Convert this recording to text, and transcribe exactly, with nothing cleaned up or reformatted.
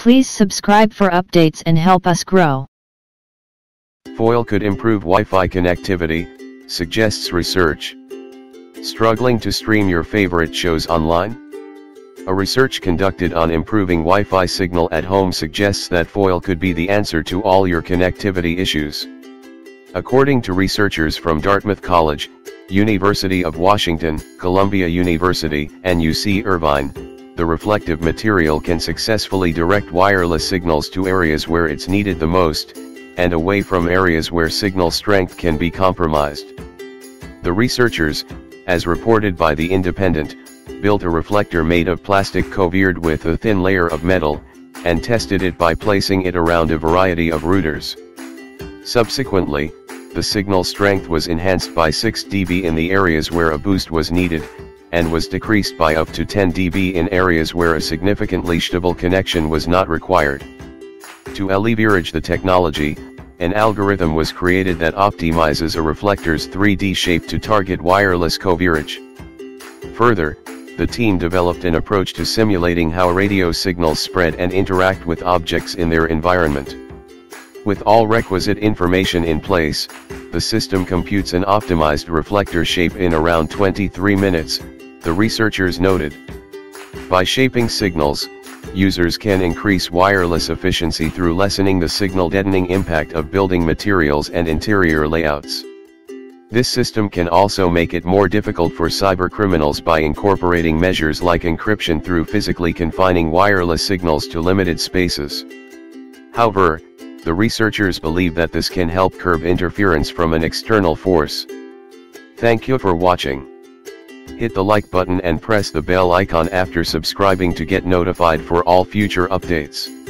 Please subscribe for updates and help us grow. Foil could improve Wi-Fi connectivity, suggests research. Struggling to stream your favorite shows online? A research conducted on improving Wi-Fi signal at home suggests that Foil could be the answer to all your connectivity issues. According to researchers from Dartmouth College, University of Washington, Columbia University, and U C Irvine, the reflective material can successfully direct wireless signals to areas where it's needed the most, and away from areas where signal strength can be compromised. The researchers, as reported by The Independent, built a reflector made of plastic covered with a thin layer of metal, and tested it by placing it around a variety of routers. Subsequently, the signal strength was enhanced by six decibels in the areas where a boost was needed, and was decreased by up to ten decibels in areas where a significantly stable connection was not required. To alleviate the technology, an algorithm was created that optimizes a reflector's three D shape to target wireless coverage. Further, the team developed an approach to simulating how radio signals spread and interact with objects in their environment. With all requisite information in place, the system computes an optimized reflector shape in around twenty-three minutes, the researchers noted. By shaping signals, users can increase wireless efficiency through lessening the signal deadening impact of building materials and interior layouts. This system can also make it more difficult for cybercriminals by incorporating measures like encryption through physically confining wireless signals to limited spaces. However, the researchers believe that this can help curb interference from an external force. Thank you for watching. Hit the like button and press the bell icon after subscribing to get notified for all future updates.